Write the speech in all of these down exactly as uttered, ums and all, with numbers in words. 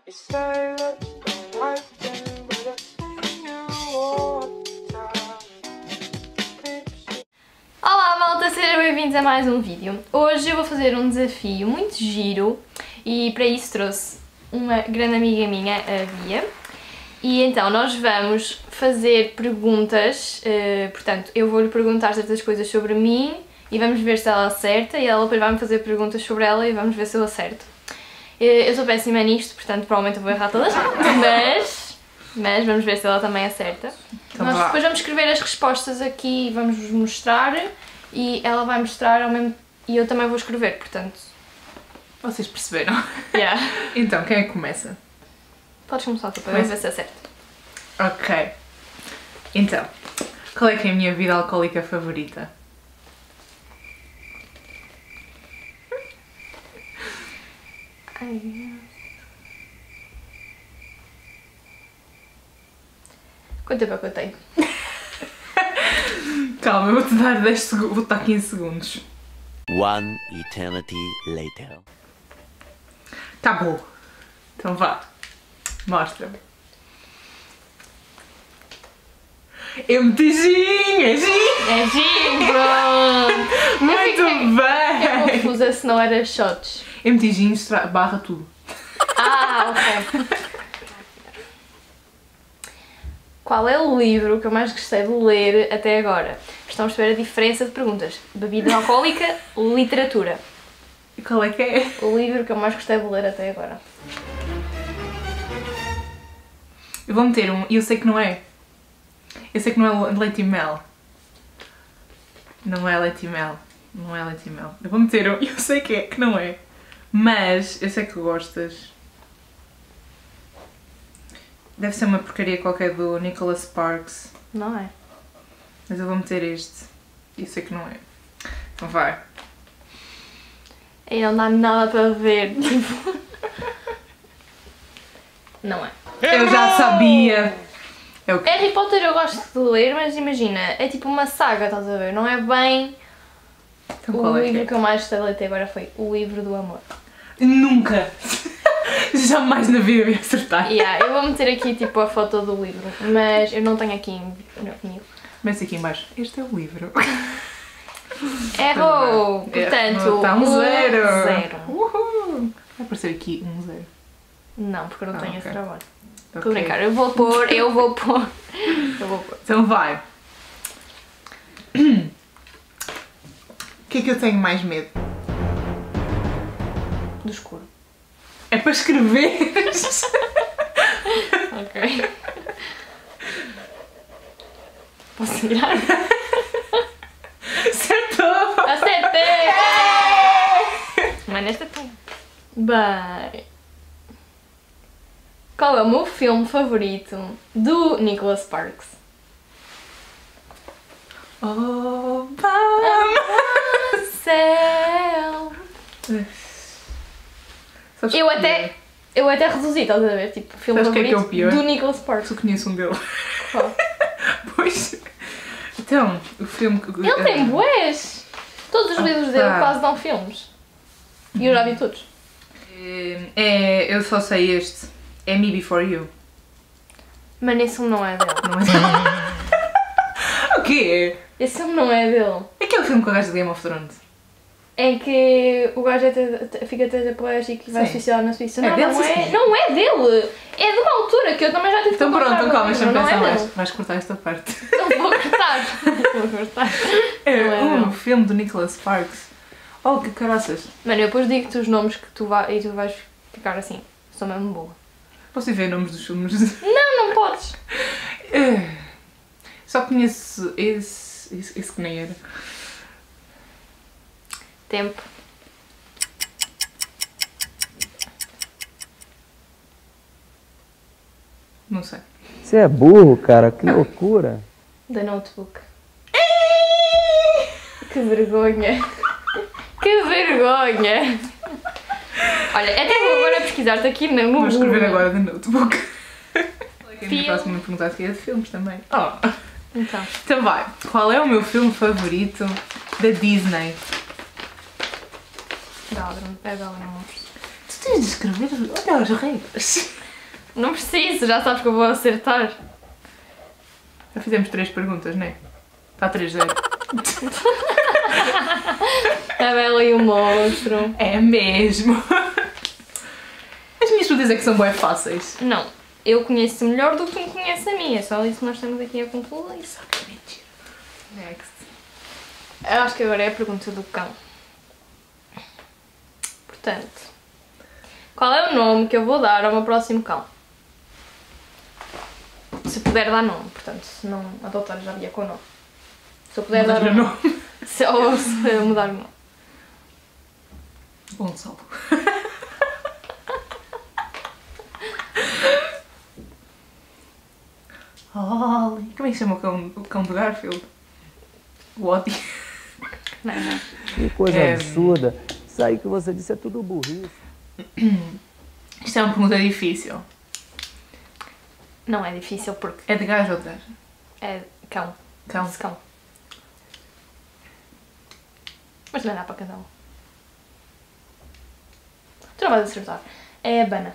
Olá malta, sejam bem-vindos a mais um vídeo. Hoje eu vou fazer um desafio muito giro e para isso trouxe uma grande amiga minha, a Bia. E então nós vamos fazer perguntas, uh, portanto eu vou-lhe perguntar certas coisas sobre mim e vamos ver se ela acerta, e ela depois vai-me fazer perguntas sobre ela e vamos ver se eu acerto. Uh, eu sou péssima nisto, portanto provavelmente eu vou errar todas, mas, mas vamos ver se ela também acerta. Então, nós depois vamos escrever as respostas aqui e vamos vos mostrar, e ela vai mostrar ao mesmo e eu também vou escrever, portanto... Vocês perceberam? Yeah. Então, quem é que começa? Podes começar tu, para ver se acerta. Ok. Então, qual é que é a minha bebida alcoólica favorita? Ai. Quanto tempo é que eu tenho? Calma, eu vou-te dar dez segundos, vou-te dar quinze segundos. One eternity later. Tá bom. Então vá. Mostra-me. Eu meti gin! É gin! É gin, pronto! Muito eu bem! Eu confusa se não era shots. Eu meti gin barra tudo. Ah, ok. Qual é o livro que eu mais gostei de ler até agora? Estão a perceber a diferença de perguntas. Bebida alcoólica, literatura. E qual é que é? O livro que eu mais gostei de ler até agora. Eu vou meter um, e eu sei que não é. Eu sei que não é leite e mel. Não é leite e mel. Não é leite e mel. Eu vou meter um, e eu sei que é, que não é. Mas eu sei que gostas. Deve ser uma porcaria qualquer do Nicholas Sparks. Não é? Mas eu vou meter este. E eu sei que não é. Então vai. Aí não dá nada para ver, tipo... Não é. Eu já sabia! É o quê? Harry Potter eu gosto de ler, mas imagina, é tipo uma saga, estás a ver? Não é bem... Então O qual é livro que é? que eu mais gostei de ler até agora foi O Livro do Amor. Nunca! Jamais na vida ia acertar. Yeah, eu vou meter aqui tipo a foto do livro, mas eu não tenho aqui em- comigo. Mas aqui em baixo. Este é o livro. Errou! Portanto, Está um zero. zero. Uhul. Vai aparecer aqui um zero. Não, porque eu não Ah, tenho ok. esse trabalho. Estou Ok. a brincar, eu vou pôr, eu vou pôr. Eu vou pôr. Então vai. O que é que eu tenho mais medo? Do escuro. É para escrever. Ok. Posso tirar? Acertou! Acertei! Mas nesta tem. Bem. Qual é o meu filme favorito do Nicholas Sparks? Oh, bam. Céu. Sabes Eu que- até, eu até reduzi, estás a ver? Tipo, filme Sabes o que é que é o favorito pior? do Nicholas Sparks. Só conheço um dele. Qual? Pois. Então, o filme que... Ele tem bués! Todos os Ah, livros dele pá. quase dão filmes. E eu já vi todos. É, eu só sei este. É Me Before You. Mas esse filme não é dele. Não é? O quê? Esse filme não é dele. Aquele filme com a gaja de Game of Thrones. É que o gajo é te- fica tetraplégico e vai Sim. suicidar na Suíça. É Não, dele, não sim, é, sim. não é dele! É de uma altura que eu também já tive Então que pronto, comprar então o calma, livro, deixa-me não pensar é mais. dele. Vais cortar esta parte. Não vou cortar. Não vou cortar. É Não é um dele. filme do Nicholas Sparks. Oh, que caraças. Mano, eu depois digo-te os nomes que tu vai, e tu vais ficar assim. Sou mesmo boa. Posso ir ver nomes dos filmes? Não, não podes. Só conheço esse, esse, esse que nem era. Tempo. Não sei. Você é burro, cara, que loucura. The Notebook. Que vergonha. Que vergonha. Olha, até vou agora pesquisar-te aqui no Google. Vou escrever agora The Notebook. A minha Filme. próxima pergunta aqui é de filmes também. Oh. Então. Então vai. Qual é o meu filme favorito da Disney? Dá, é dá, não. Tu tens de escrever. Olha as regras. Não preciso, já sabes que eu vou acertar. Já fizemos três perguntas, não é? Está três zero. A Bela e o Monstro. É mesmo. As minhas perguntas é que são bem fáceis. Não, eu conheço melhor do que tu me conheces a mim. É só isso que nós estamos aqui a concluir. Só que é mentira. Next. Eu acho que agora é a pergunta do cão. Portanto, qual é o nome que eu vou dar ao meu próximo cão? Se puder dar nome, portanto, se não a doutora já via com o nome. Se eu puder Mudar dar o um nome. Se, ou se eu mudar o nome. Gonçalo. Ollie. Como é que se chama o cão, o cão do Garfield? Woody. Não, não. Que coisa É. absurda. Isso aí que você disse é tudo burrice. Isto é uma pergunta difícil. Não é difícil porque É de gajo ou de gajo? é cão. Cão. Disse cão. Mas também dá para cada um. Tu não vais acertar. É a Bana.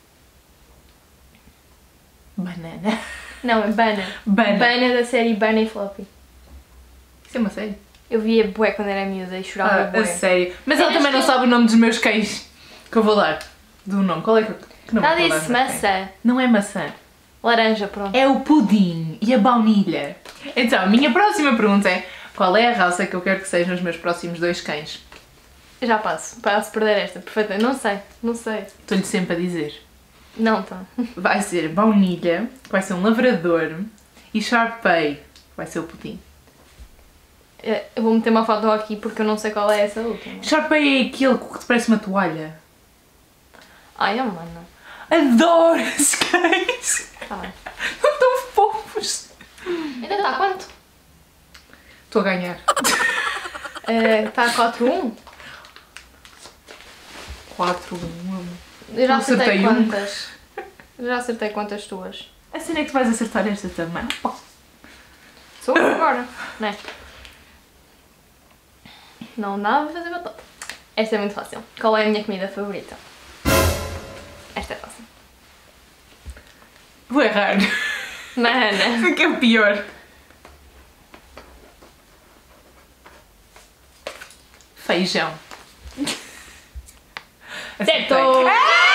Banana. Não, é Bana. Bana. Bana da série Bana e Floppy. Isso é uma série? Eu via bué quando era miúda e chorava Ah, bué. a sério. Mas ela Tens também não que- sabe o nome dos meus cães que eu vou dar. Do nome. Qual é que, que nome Ela é que eu vou disse dar aos meus cães? maçã. Não é maçã. Laranja, pronto. É o pudim e a baunilha. Então, a minha próxima pergunta é: qual é a raça que eu quero que sejam os meus próximos dois cães? Eu já passo. Passo perder esta. Perfeita. Não sei. Não sei. Estou-lhe sempre a dizer. Não, tá. Vai ser baunilha, que vai ser um lavrador, e Sharpei, que vai ser o pudim. Eu vou meter uma foto aqui porque eu não sei qual é essa última. Sharpei é aquele que te parece uma toalha. Ai, oh, mano. Adoro esses cães! Tá bem. São tão fofos! Ainda está quanto? Estou a ganhar. Está quatro a um? quatro, um. Eu já Eu acertei acertei um. quantas? Eu já acertei quantas tuas? A cena é que tu vais acertar esta também. Pá. Sou eu agora, não é? Não dá para fazer batata. Esta é muito fácil. Qual é a minha comida favorita? Esta é fácil. Vou errar. Mana. O que é pior? Feijão. Certo! Acertei.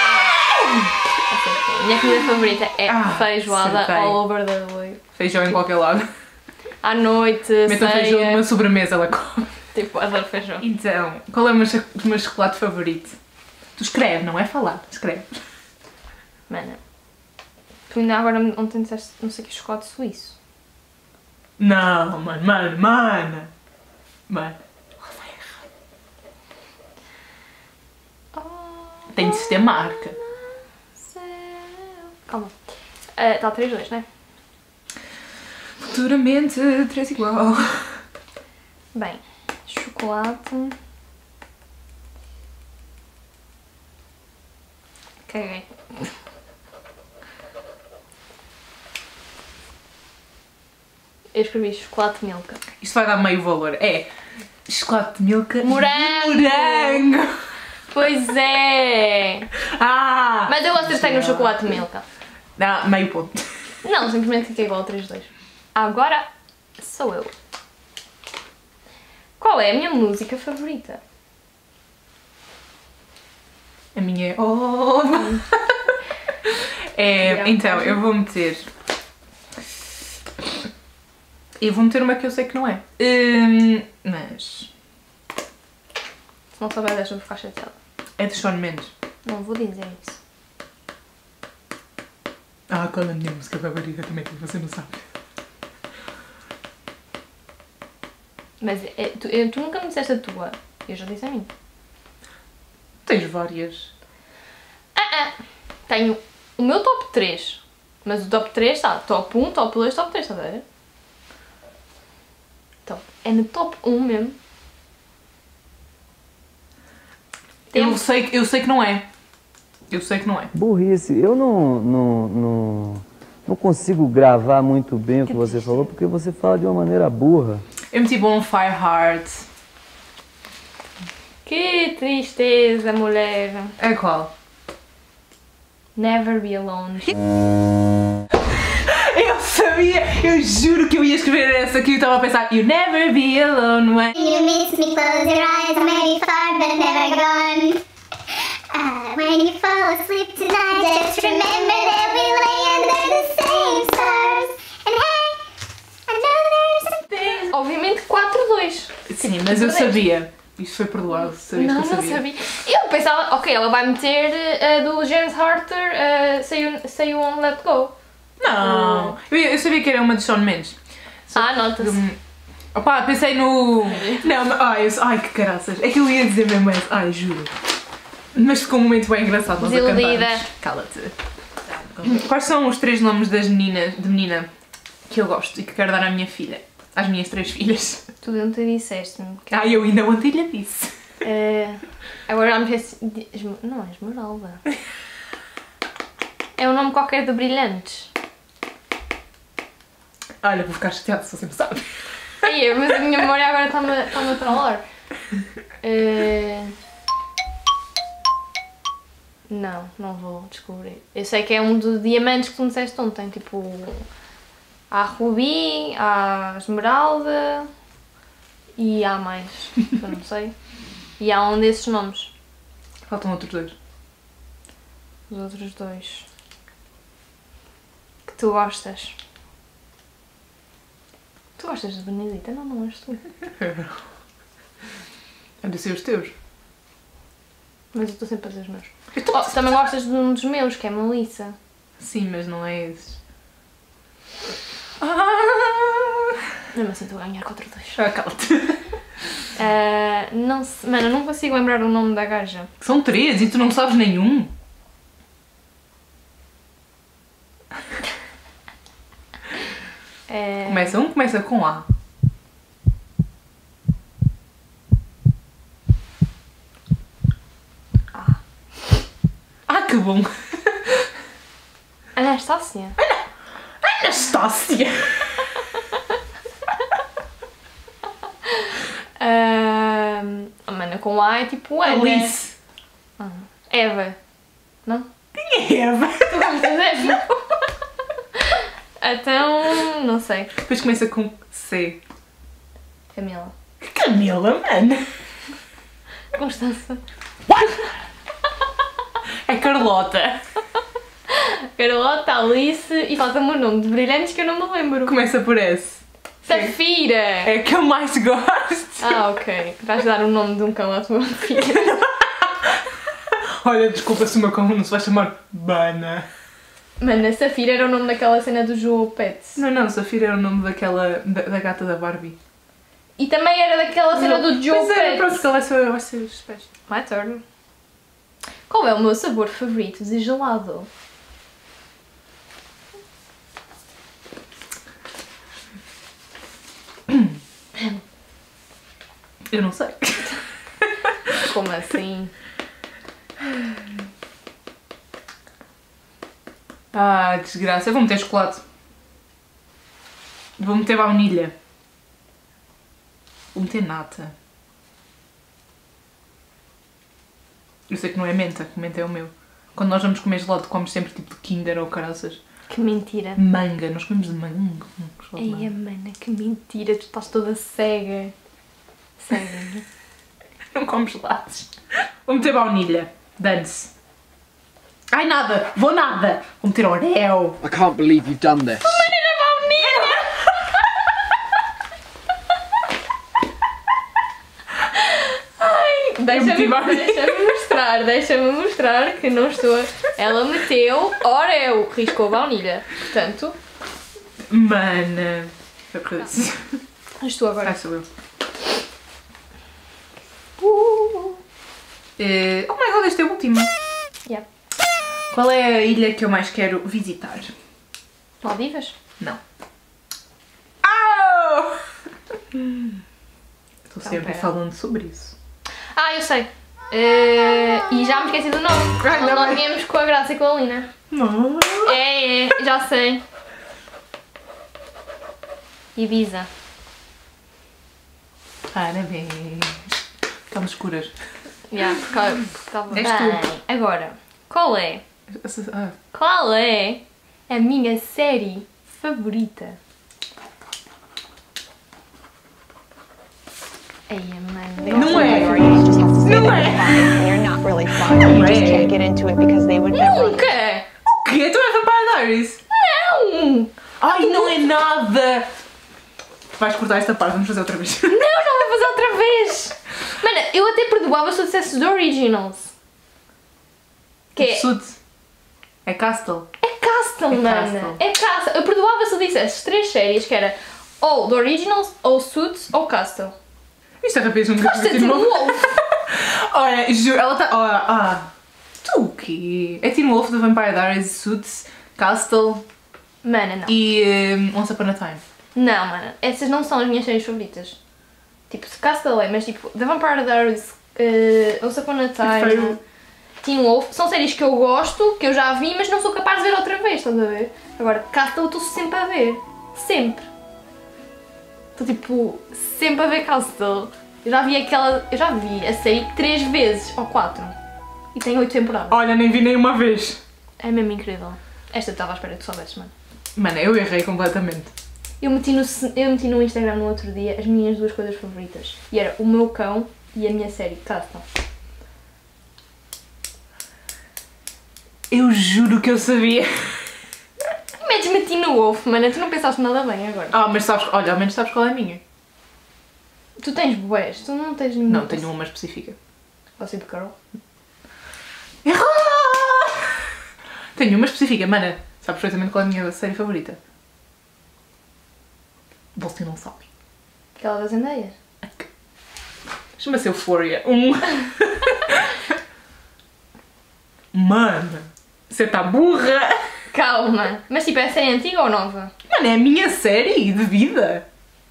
A minha comida favorita é Ah, feijoada acertei. all over the way. Feijão em qualquer lado. À noite, Metam feijão ceia, numa sobremesa, ela come. tipo, adoro feijão. Então, qual é o meu, cho- o meu chocolate favorito? Tu escreve, não é falar, escreve. Mana, tu ainda agora ontem disseste não sei que chocolate suíço. Não, mano, mano, mano. Mano, Oh, tem de se ter marca. céu. Calma. Está três a dois, não é? Futuramente, três igual. Bem, chocolate. Caguei. Eu escrevi chocolate milka. Isto vai dar meio valor. É chocolate de milka. Morango. Morango. Pois é! Ah! Mas eu acertei no chocolate milka. Não, meio ponto. Não, simplesmente fiquei igual a três a dois. Agora sou eu. Qual é a minha música favorita? A minha é. Oh. É, então, eu vou meter. Eu vou meter uma que eu sei que não é. Hum, mas. Se não souber desta, vou ficar chateada. É de Shawn Mendes. Não vou dizer isso. Ah, qual é a minha música favorita também que você não sabe? Mas é, tu, eu- tu nunca me disseste a tua. Eu já disse a mim. Tens várias. Ah, ah. Tenho o meu top três. Mas o top três está top um, top dois, top três, estás a ver? Então, é no top um mesmo. Eu Temos- sei, eu sei que não é. Eu sei que não é. Burrice. Eu não, não, não, não consigo gravar muito bem o que você falou, porque você fala de uma maneira burra. Eu meti Bonfire Heart. Que tristeza, mulher. É qual? Never be alone. Eu sabia, eu juro que eu ia escrever essa que eu estava a pensar. You never be alone when you miss me, close your eyes, maybe far but never gone. Uh, when you fall asleep tonight, just remember that we lay under the same stars. And hey, I know there's something. Obviamente quatro a dois. Sim, mas eu sabia. Isso foi perdoado, sabia Não, que eu não sabia. sabia. Eu pensava, ok, ela vai meter a do James Arthur, uh, say, you, say You Won't Let Go. Não, eu, eu sabia que era uma de Shawn Mendes. Ah, nota-se. Hum, Opá, pensei no... Não, mas- ai, eu, ai que caraças. É que eu ia dizer mesmo essa. Ai, juro. Mas ficou um momento bem engraçado nós a Desiludida. cantarmos. Cala-te. Quais são os três nomes das meninas, de menina que eu gosto e que quero dar à minha filha? Às minhas três filhas. Tu ontem disseste-me. que- Ah, eu ainda ontem lhe disse. Eh, agora já me fez. de- Esme- Não é Esmeralda. É um nome qualquer de Brilhantes. Olha, vou ficar chateada se você me sabe. Ai, mas a minha memória agora está-me está-me a trollar. Eh, Não, não vou descobrir. Eu sei que é um dos diamantes que tu me disseste ontem. Tipo. Há Rubi, há Esmeralda. E há mais. que Eu não sei. E há um desses nomes. Faltam outros dois. Os outros dois. Que tu gostas. Tu gostas de Benedita? Não, não és tu. Eu disse os teus. Mas eu estou sempre a dizer os meus. Eu tô- Oh, também gostas de um dos meus, que é Melissa. Sim, mas não é esses. Ah, Mesmo assim estou a ganhar quatro a dois. ah, cala-te. Ah, não se... Mano, eu não consigo lembrar o nome da gaja. São três e tu não sabes nenhum. É... Começa um, começa com A. Ah. Ah, que bom! Anastácia. Anastácia! Ah, mano, com A é tipo Ana. Alice! Ah. Eva. Não? Quem é Eva? Tu gostas de Eva? Então, não sei. Depois começa com C. Camila. Que Camila, mano! Constança. É Carlota. Carlota, Alice e falta-me o nome de Brilhantes que eu não me lembro. Começa por S. Safira! É a que eu mais gosto. Ah, ok. Vais dar o nome de um cão à tua filha. Olha, desculpa se o meu cão não se vai chamar Bana. Mano, a Safira era o nome daquela cena do João Pets. Não, não, Safira era o nome daquela. da, da gata da Barbie. E também era daquela cena do Joe Pois é, Pets. pronto, que ela vai ser, vai ser special. My turn. Qual é o meu sabor favorito de gelado? Eu não sei. Como assim? Ah, desgraça. Eu vou meter chocolate. Vou meter baunilha. Vou meter nata. Eu sei que não é menta, que menta é o meu. Quando nós vamos comer gelado, comemos sempre tipo de Kinder ou caraças. Que mentira. Manga, nós comemos de manga. Hum, gelado de Ei, manga. mana, que mentira. Tu estás toda cega. Cega. Não como gelados. Vou meter baunilha. Dane-se. Ai, nada. Vou nada. Vou meter Oreo. I can't believe you've done this. Deixa-me meti baunilha. deixa mostrar, deixa-me mostrar que não estou. Ela meteu Oreo, riscou baunilha. Portanto, Mana. Foi por isso. estou agora. Ai, sou eu. Uh, Eh, oh my god, este é o último. yeah. Qual é a ilha que eu mais quero visitar? Maldivas? Não. Au! Estou sempre pera. falando sobre isso. Ah, eu sei. Eh, e já me esqueci do nome. Ai, Onde não nós é. viemos com a Graça e com a Lina. Não. É, é, já sei. Ibiza. Parabéns. Estamos escuras. Já, porque porque estava És bem. tu. Agora, qual é Ah, Qual é a minha série favorita? Ai, mano. não é! You just have to say Não that é! they're fun, and they're not really fun. You just can't get into it because they would never. Nunca! O quê? Tu é Vampire Diaries? Não! Ai, não é nada! Vais cortar esta parte, vamos fazer outra vez. Não, não vou fazer outra vez! Mano, eu até perdoava se tu dissesse The Originals. Que é, Suits. É Castle. é Castle, É mano. Castle. É Castle. Eu perdoava se tu dissesse três séries, que era ou The Originals, ou Suits, ou Castle. Isto é rapaz, nunca Gosto de vi Teen Wolf. Wolf. Olha, juro, ela está. Ah, ah, tu o quê? É Teen Wolf, The Vampire Diaries, Suits, Castle Mano, não. e um, Once Upon a Time. Não, mano. Essas não são as minhas séries favoritas. Tipo, Castle é, mas tipo, The Vampire Diaries, uh, Once Upon a Time, Prefiro- Teen Wolf, são séries que eu gosto, que eu já vi, mas não sou capaz de ver outra vez, estás a ver? Agora, Castle eu estou sempre a ver. Sempre. Estou tipo, sempre a ver Castle. Eu já vi aquela. Eu já vi a série três vezes, ou quatro. E tem oito temporadas. Olha, nem vi nenhuma vez. É mesmo incrível. Esta eu estava à espera que tu soubesses, mano. Mano, eu errei completamente. Eu meti, no, eu meti no Instagram no outro dia as minhas duas coisas favoritas. E era o meu cão e a minha série, Castle. Eu juro que eu sabia. Metes meti no Wolf, mano, tu não pensaste nada bem agora. Ah, mas sabes, olha, ao menos sabes qual é a minha. Tu tens bués, tu não tens nenhuma. Não, tenho uma específica. Gossip Girl. Errou! Tenho uma específica, mana. Sabes perfeitamente qual é a minha série favorita? Você não sabe. Aquela das Zendaya. Chama-se Euphoria. Um. Mano, você tá burra! Calma. Mas tipo, é série antiga ou nova? Mano, é a minha série de vida.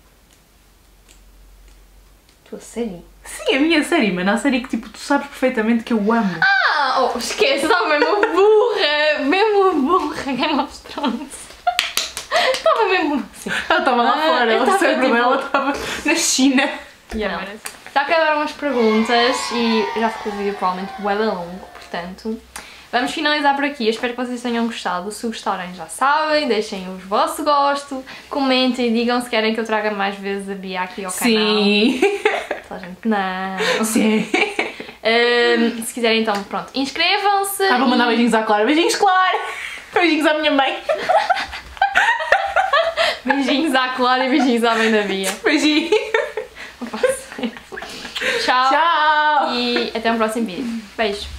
Tua série? Sim, é a minha série, mano. A série que tipo, tu sabes perfeitamente que eu amo. Ah, oh, esquece, estava mesmo burra. Mesmo burra, Game of Thrones. Estava mesmo assim. Ela estava lá Ah, fora, eu o tava, cérebro tipo- dela estava na China. Não. Já acabaram as perguntas e já ficou o vídeo provavelmente bué da longo, portanto vamos finalizar por aqui. Eu espero que vocês tenham gostado. Se gostarem já sabem, deixem os vossos gosto, comentem e digam se querem que eu traga mais vezes a Bia aqui ao Sim. canal. Toda a gente não. Sim. Um, se quiserem então, pronto, inscrevam-se. Ah, vou mandar e- beijinhos à Clara. Beijinhos, Clara. Beijinhos à minha mãe. Beijinhos à Clara e beijinhos à mãe da Bia. Beijinhos. Tchau. Tchau. E até um próximo vídeo. Beijo.